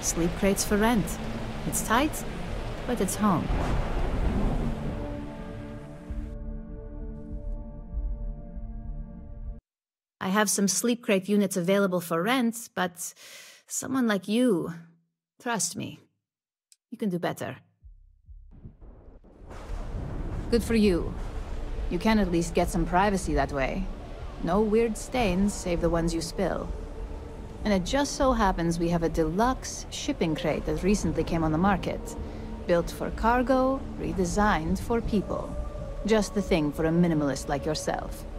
Sleep crates for rent. It's tight, but it's home. I have some sleep crate units available for rent, but someone like you, trust me, you can do better. Good for you. You can at least get some privacy that way. No weird stains, save the ones you spill. And it just so happens we have a deluxe shipping crate that recently came on the market. Built for cargo, redesigned for people. Just the thing for a minimalist like yourself.